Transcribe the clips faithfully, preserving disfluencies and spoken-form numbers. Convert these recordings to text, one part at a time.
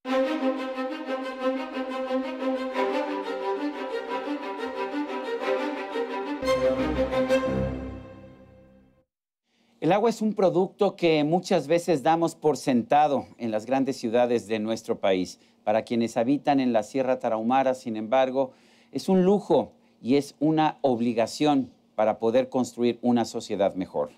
El agua es un producto que muchas veces damos por sentado en las grandes ciudades de nuestro país. Para quienes habitan en la Sierra Tarahumara, sin embargo, es un lujo y es una obligación para poder construir una sociedad mejor.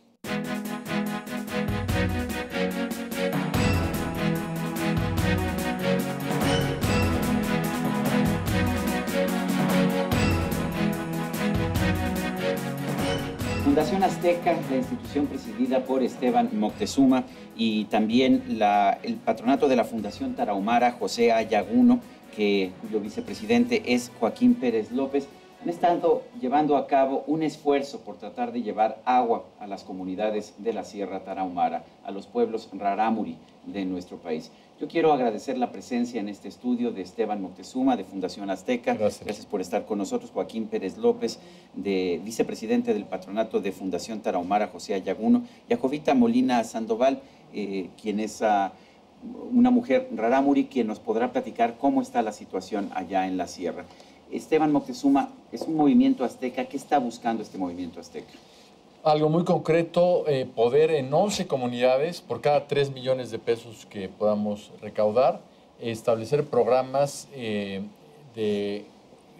Fundación Azteca, la institución presidida por Esteban Moctezuma, y también la, el patronato de la Fundación Tarahumara, José A. Yaguno, que, cuyo vicepresidente es Joaquín Pérez López, han estado llevando a cabo un esfuerzo por tratar de llevar agua a las comunidades de la Sierra Tarahumara, a los pueblos rarámuri de nuestro país. Yo quiero agradecer la presencia en este estudio de Esteban Moctezuma, de Fundación Azteca. Gracias. Gracias por estar con nosotros. Joaquín Pérez López, de vicepresidente del patronato de Fundación Tarahumara, José A. Yaguno, y a Jovita Molina Sandoval, eh, quien es uh, una mujer rarámuri, quien nos podrá platicar cómo está la situación allá en la sierra. Esteban Moctezuma, es un movimiento azteca. ¿Qué está buscando este movimiento azteca? Algo muy concreto, eh, poder en once comunidades, por cada tres millones de pesos que podamos recaudar, establecer programas eh, de eh,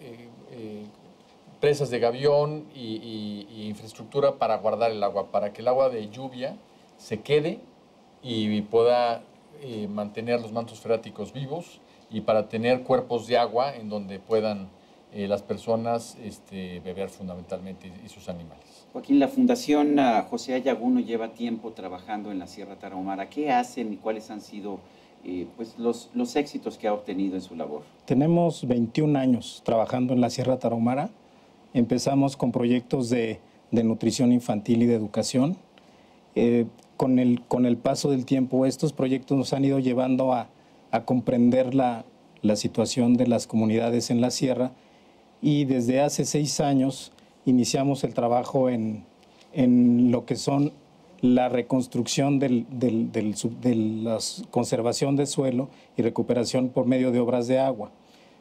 eh, presas de gavión y, y, y infraestructura para guardar el agua, para que el agua de lluvia se quede y pueda eh, mantener los mantos freáticos vivos, y para tener cuerpos de agua en donde puedan eh, las personas este, beber fundamentalmente y, y sus animales. Joaquín, la Fundación uh, José A. Yaguno lleva tiempo trabajando en la Sierra Tarahumara. ¿Qué hacen y cuáles han sido eh, pues los, los éxitos que ha obtenido en su labor? Tenemos veintiún años trabajando en la Sierra Tarahumara. Empezamos con proyectos de, de nutrición infantil y de educación. Eh, con, el, con el paso del tiempo, estos proyectos nos han ido llevando a, a comprender la, la situación de las comunidades en la sierra, y desde hace seis años iniciamos el trabajo en, en lo que son la reconstrucción del, del, del, de la conservación de suelo y recuperación por medio de obras de agua.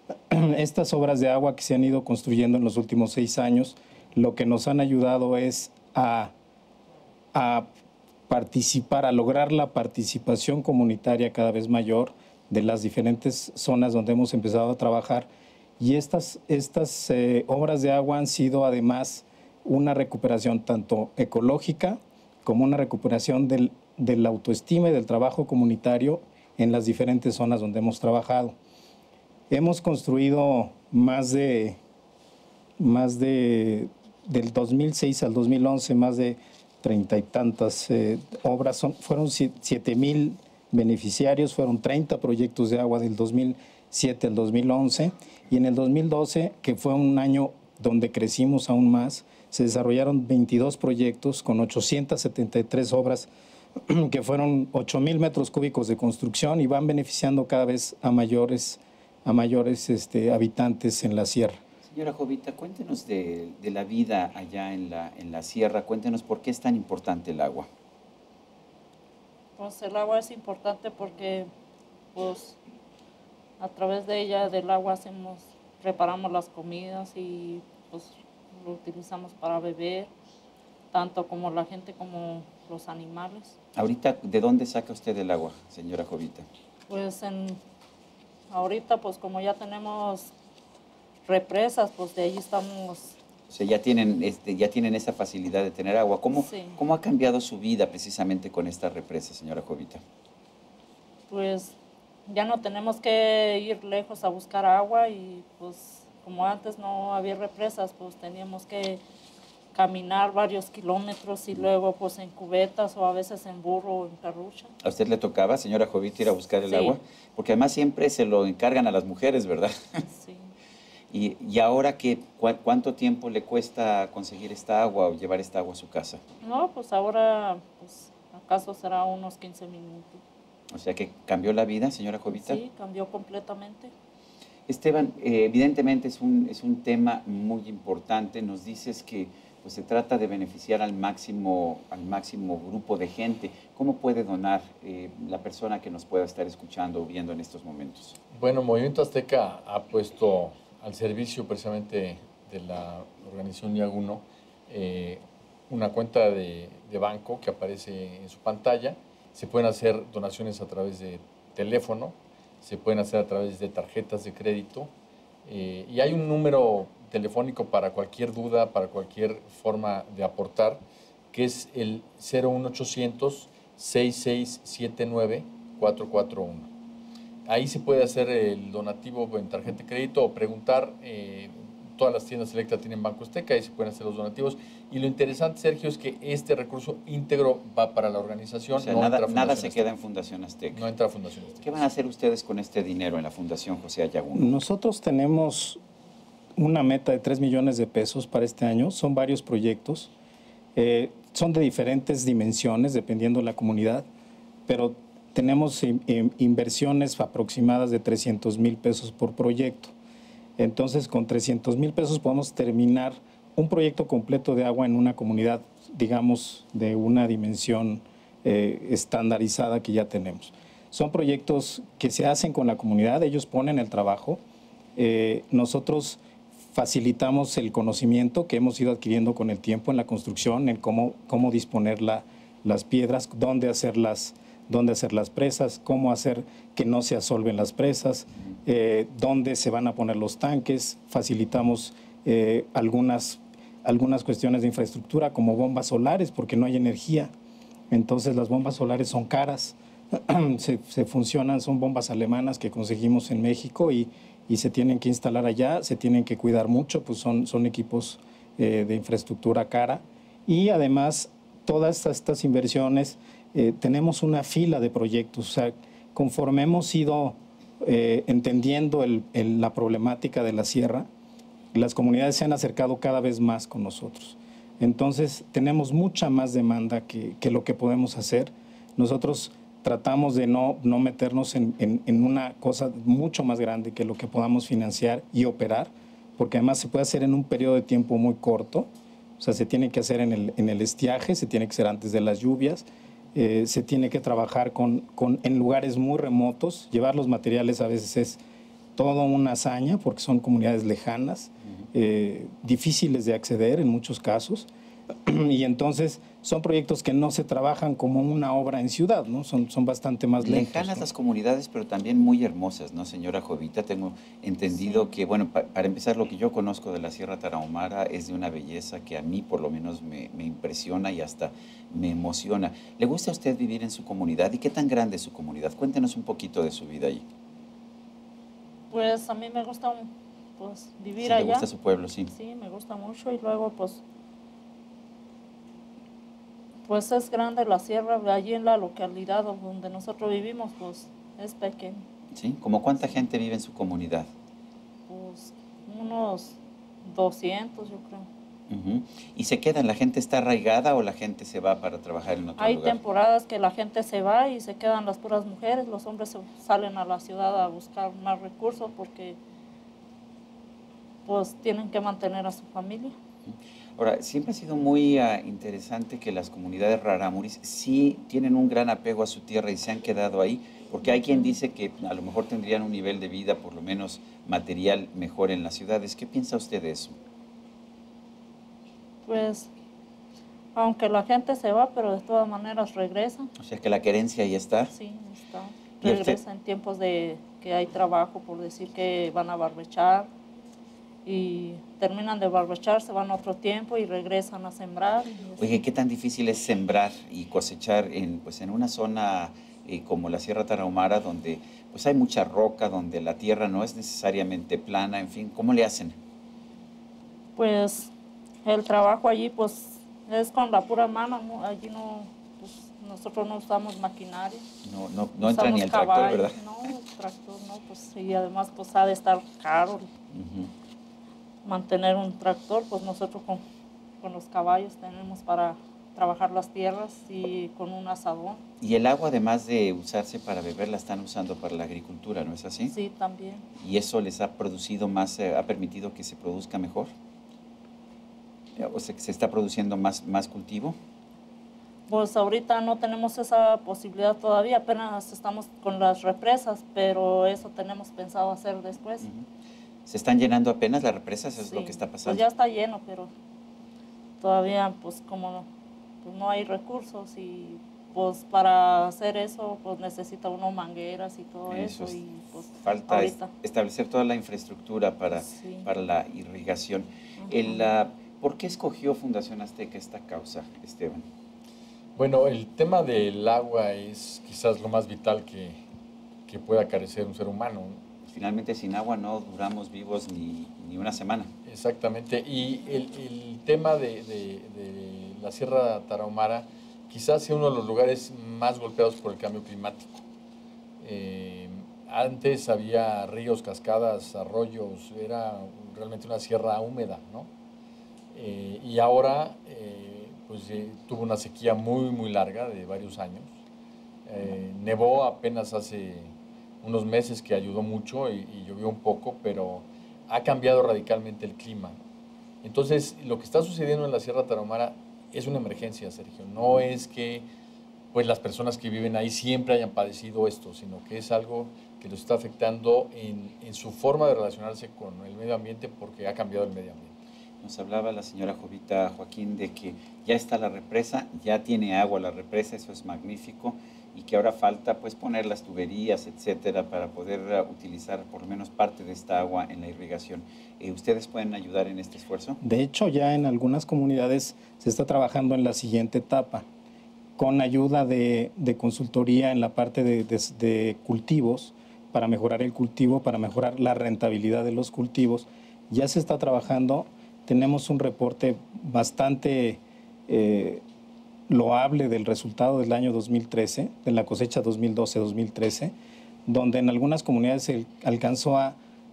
Estas obras de agua que se han ido construyendo en los últimos seis años, lo que nos han ayudado es a, a participar, a lograr la participación comunitaria cada vez mayor de las diferentes zonas donde hemos empezado a trabajar. Y estas, estas eh, obras de agua han sido además una recuperación tanto ecológica como una recuperación del, de la autoestima y del trabajo comunitario en las diferentes zonas donde hemos trabajado. Hemos construido más de, más de del dos mil seis al dos mil once, más de treinta y tantas eh, obras. Son, fueron siete mil beneficiarios, fueron treinta proyectos de agua del dos mil siete al dos mil once, y en el dos mil doce, que fue un año donde crecimos aún más, se desarrollaron veintidós proyectos con ochocientas setenta y tres obras que fueron ocho mil metros cúbicos de construcción, y van beneficiando cada vez a mayores, a mayores este, habitantes en la sierra. Señora Jovita, cuéntenos de, de la vida allá en la, en la sierra, cuéntenos por qué es tan importante el agua. Pues el agua es importante porque pues, a través de ella, del agua, hacemos, preparamos las comidas y pues, lo utilizamos para beber, tanto como la gente como los animales. Ahorita, ¿de dónde saca usted el agua, señora Jovita? Pues en, ahorita, pues como ya tenemos represas, pues de ahí estamos. O sea, ya tienen, este, ya tienen esa facilidad de tener agua. ¿Cómo, sí. ¿Cómo ha cambiado su vida precisamente con esta represa, señora Jovita? Pues ya no tenemos que ir lejos a buscar agua, y pues como antes no había represas, pues teníamos que caminar varios kilómetros y luego pues en cubetas o a veces en burro o en carrucha. ¿A usted le tocaba, señora Jovita, ir a buscar el sí. agua? Porque además siempre se lo encargan a las mujeres, ¿verdad? Sí. y, y ahora, qué, cu ¿cuánto tiempo le cuesta conseguir esta agua o llevar esta agua a su casa? No, pues ahora, pues acaso será unos quince minutos. O sea que cambió la vida, señora Jovita. Sí, cambió completamente. Esteban, eh, evidentemente es un, es un tema muy importante. Nos dices que pues se trata de beneficiar al máximo, al máximo grupo de gente. ¿Cómo puede donar eh, la persona que nos pueda estar escuchando o viendo en estos momentos? Bueno, Movimiento Azteca ha puesto al servicio precisamente de la organización Yaguno eh, una cuenta de, de banco que aparece en su pantalla. Se pueden hacer donaciones a través de teléfono, se pueden hacer a través de tarjetas de crédito eh, y hay un número telefónico para cualquier duda, para cualquier forma de aportar, que es el cero uno ochocientos, seis seis siete nueve, cuatro cuatro uno. Ahí se puede hacer el donativo en tarjeta de crédito o preguntar. Eh, todas las tiendas Selecta tienen Banco Azteca, ahí se pueden hacer los donativos. Y lo interesante, Sergio, es que este recurso íntegro va para la organización. O sea, no nada, entra a nada Fundación se Azteca. queda en Fundación Azteca. No entra a Fundación Azteca. ¿Qué van a hacer ustedes con este dinero en la Fundación José Ayaguno? Nosotros tenemos una meta de tres millones de pesos para este año. Son varios proyectos. Eh, son de diferentes dimensiones, dependiendo de la comunidad, pero tenemos in, in, inversiones aproximadas de trescientos mil pesos por proyecto. Entonces, con trescientos mil pesos podemos terminar un proyecto completo de agua en una comunidad, digamos, de una dimensión eh, estandarizada que ya tenemos. Son proyectos que se hacen con la comunidad, ellos ponen el trabajo. Eh, nosotros facilitamos el conocimiento que hemos ido adquiriendo con el tiempo en la construcción, en cómo, cómo disponer la, las piedras, dónde hacer las, dónde hacer las presas, cómo hacer que no se asolven las presas, eh, dónde se van a poner los tanques. Facilitamos eh, algunas, algunas cuestiones de infraestructura como bombas solares porque no hay energía. Entonces las bombas solares son caras, se, se funcionan, son bombas alemanas que conseguimos en México y y se tienen que instalar allá, se tienen que cuidar mucho, pues son, son equipos eh, de infraestructura cara. Y además, todas estas, estas inversiones, eh, tenemos una fila de proyectos. O sea, conforme hemos ido eh, entendiendo el, el, la problemática de la sierra, las comunidades se han acercado cada vez más con nosotros. Entonces, tenemos mucha más demanda que, que lo que podemos hacer. Nosotros tratamos de no, no meternos en, en, en una cosa mucho más grande que lo que podamos financiar y operar, porque además se puede hacer en un periodo de tiempo muy corto. O sea, se tiene que hacer en el, en el estiaje, se tiene que hacer antes de las lluvias, eh, se tiene que trabajar con, con, en lugares muy remotos. Llevar los materiales a veces es toda una hazaña porque son comunidades lejanas, eh, difíciles de acceder en muchos casos. Y entonces son proyectos que no se trabajan como una obra en ciudad, ¿no? Son, son bastante más lentos. Lejanas, ¿no? Las comunidades, pero también muy hermosas, ¿no, señora Jovita? Tengo entendido sí. que, bueno, pa para empezar, lo que yo conozco de la Sierra Tarahumara es de una belleza que a mí por lo menos me, me impresiona y hasta me emociona. ¿Le gusta a usted vivir en su comunidad? ¿Y qué tan grande es su comunidad? Cuéntenos un poquito de su vida allí. Pues a mí me gusta pues, vivir sí, allá. ¿Le gusta su pueblo? Sí. Sí, me gusta mucho y luego pues... Pues es grande la sierra, allí en la localidad donde nosotros vivimos, pues es pequeño. ¿Sí? ¿Cómo cuánta gente vive en su comunidad? Pues unos doscientos, yo creo. Uh-huh. ¿Y se quedan? ¿La gente está arraigada o la gente se va para trabajar en otro Hay lugar? Hay temporadas que la gente se va y se quedan las puras mujeres, los hombres se salen a la ciudad a buscar más recursos porque pues tienen que mantener a su familia. Ahora, siempre ha sido muy uh, interesante que las comunidades rarámuris sí tienen un gran apego a su tierra y se han quedado ahí, porque hay quien dice que a lo mejor tendrían un nivel de vida, por lo menos material, mejor en las ciudades. ¿Qué piensa usted de eso? Pues, aunque la gente se va, pero de todas maneras regresa. O sea, que la querencia ahí está. Sí, está. Regresa en tiempos de que hay trabajo, por decir que van a barbechar. Y terminan de barbechar, se van a otro tiempo y regresan a sembrar. Oye, ¿qué tan difícil es sembrar y cosechar en, pues, en una zona eh, como la Sierra Tarahumara, donde pues, hay mucha roca, donde la tierra no es necesariamente plana? En fin, ¿cómo le hacen? Pues el trabajo allí pues es con la pura mano, ¿no? Allí no, pues, nosotros no usamos maquinaria. No, no, no entra ni el tractor, ¿verdad? No, el tractor no, pues y además pues ha de estar caro. Uh-huh. Mantener un tractor, pues nosotros con, con los caballos tenemos para trabajar las tierras y con un asadón. Y el agua, además de usarse para beber, la están usando para la agricultura, ¿no es así? Sí, también. ¿Y eso les ha producido más, eh, ha permitido que se produzca mejor? O sea, ¿se está produciendo más, más cultivo? Pues ahorita no tenemos esa posibilidad todavía, apenas estamos con las represas, pero eso tenemos pensado hacer después. Uh-huh. ¿Se están llenando apenas las represas? ¿Eso sí, es lo que está pasando? Pues ya está lleno, pero todavía pues como pues no hay recursos y pues para hacer eso pues necesita uno mangueras y todo eso. eso y pues falta ahorita. establecer toda la infraestructura para, sí. para la irrigación. Uh-huh. El, uh, ¿Por qué escogió Fundación Azteca esta causa, Esteban? Bueno, el tema del agua es quizás lo más vital que, que pueda carecer un ser humano. Finalmente, sin agua no duramos vivos ni, ni una semana. Exactamente. Y el, el tema de, de, de la Sierra Tarahumara quizás sea uno de los lugares más golpeados por el cambio climático. Eh, antes había ríos, cascadas, arroyos, era realmente una sierra húmeda, ¿no? Eh, y ahora... Eh, pues eh, tuvo una sequía muy, muy larga de varios años. Eh, nevó apenas hace unos meses que ayudó mucho y, y llovió un poco, pero ha cambiado radicalmente el clima. Entonces, lo que está sucediendo en la Sierra Tarahumara es una emergencia, Sergio. No es que pues, las personas que viven ahí siempre hayan padecido esto, sino que es algo que los está afectando en, en su forma de relacionarse con el medio ambiente porque ha cambiado el medio ambiente. Nos hablaba la señora Jovita, Joaquín, de que ya está la represa, ya tiene agua la represa, eso es magnífico, y que ahora falta pues poner las tuberías, etcétera, para poder uh, utilizar por lo menos parte de esta agua en la irrigación. Eh, ¿Ustedes pueden ayudar en este esfuerzo? De hecho, ya en algunas comunidades se está trabajando en la siguiente etapa, con ayuda de, de consultoría en la parte de, de, de cultivos, para mejorar el cultivo, para mejorar la rentabilidad de los cultivos. Ya se está trabajando. Tenemos un reporte bastante eh, loable del resultado del año dos mil trece, de la cosecha dos mil doce dos mil trece, donde en algunas comunidades se alcanzó a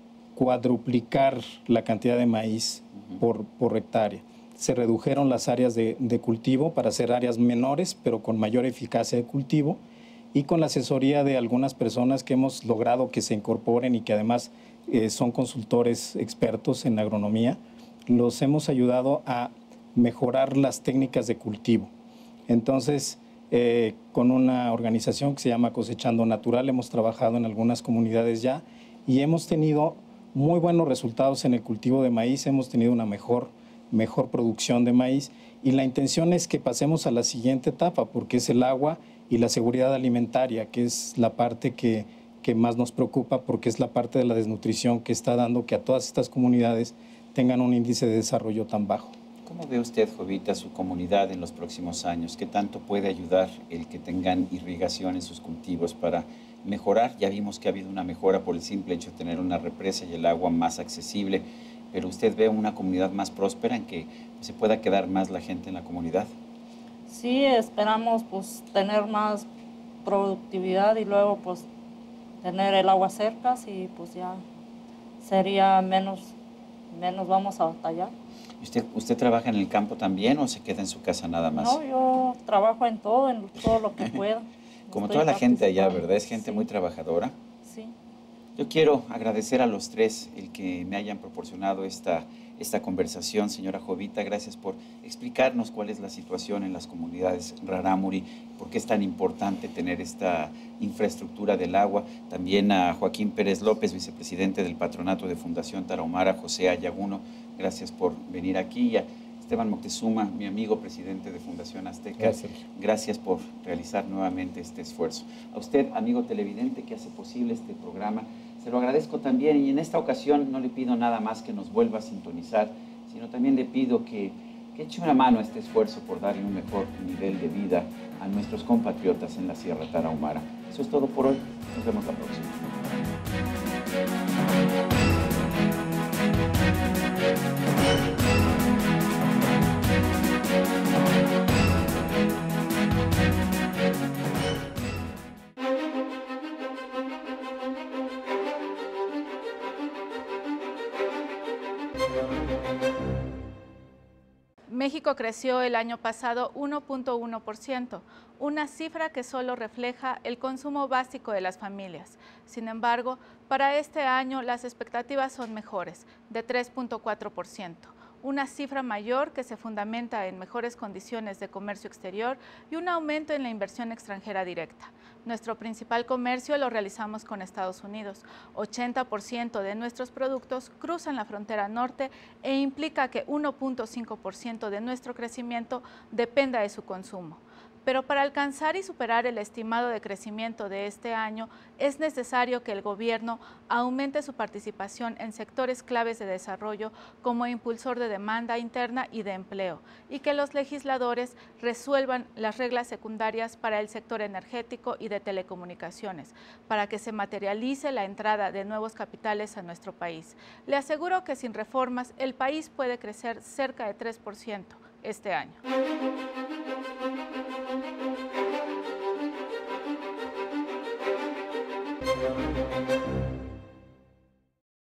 cuadruplicar la cantidad de maíz uh-huh. por, por hectárea. Se redujeron las áreas de, de cultivo para hacer áreas menores, pero con mayor eficacia de cultivo, y con la asesoría de algunas personas que hemos logrado que se incorporen y que además eh, son consultores expertos en agronomía, los hemos ayudado a mejorar las técnicas de cultivo. Entonces, eh, con una organización que se llama Cosechando Natural, hemos trabajado en algunas comunidades ya y hemos tenido muy buenos resultados en el cultivo de maíz, hemos tenido una mejor, mejor producción de maíz y la intención es que pasemos a la siguiente etapa, porque es el agua y la seguridad alimentaria, que es la parte que, que más nos preocupa, porque es la parte de la desnutrición que está dando que a todas estas comunidades tengan un índice de desarrollo tan bajo. ¿Cómo ve usted, Jovita, su comunidad en los próximos años? ¿Qué tanto puede ayudar el que tengan irrigación en sus cultivos para mejorar? Ya vimos que ha habido una mejora por el simple hecho de tener una represa y el agua más accesible, pero ¿usted ve una comunidad más próspera en que se pueda quedar más la gente en la comunidad? Sí, esperamos pues tener más productividad y luego pues tener el agua cerca y pues ya sería menos... menos vamos a batallar. ¿Usted, ¿Usted trabaja en el campo también o se queda en su casa nada más? No, yo trabajo en todo, en todo lo que pueda. Como toda la gente allá, ¿verdad? Es gente sí. muy trabajadora. Sí. Yo quiero agradecer a los tres el que me hayan proporcionado esta, esta conversación. Señora Jovita, gracias por explicarnos cuál es la situación en las comunidades Rarámuri, por qué es tan importante tener esta infraestructura del agua. También a Joaquín Pérez López, vicepresidente del Patronato de Fundación Tarahumara, José Ayaguno, gracias por venir aquí. Y a Esteban Moctezuma, mi amigo, presidente de Fundación Azteca, gracias. gracias por realizar nuevamente este esfuerzo. A usted, amigo televidente, que hace posible este programa, se lo agradezco también, y en esta ocasión no le pido nada más que nos vuelva a sintonizar, sino también le pido que, que eche una mano a este esfuerzo por darle un mejor nivel de vida a nuestros compatriotas en la Sierra Tarahumara. Eso es todo por hoy. Nos vemos la próxima. México creció el año pasado uno punto uno por ciento, una cifra que solo refleja el consumo básico de las familias. Sin embargo, para este año las expectativas son mejores, de tres punto cuatro por ciento, una cifra mayor que se fundamenta en mejores condiciones de comercio exterior y un aumento en la inversión extranjera directa. Nuestro principal comercio lo realizamos con Estados Unidos. ochenta por ciento de nuestros productos cruzan la frontera norte e implica que uno punto cinco por ciento de nuestro crecimiento dependa de su consumo. Pero para alcanzar y superar el estimado de crecimiento de este año, es necesario que el gobierno aumente su participación en sectores claves de desarrollo como impulsor de demanda interna y de empleo, y que los legisladores resuelvan las reglas secundarias para el sector energético y de telecomunicaciones, para que se materialice la entrada de nuevos capitales a nuestro país. Le aseguro que sin reformas, el país puede crecer cerca de tres por ciento este año.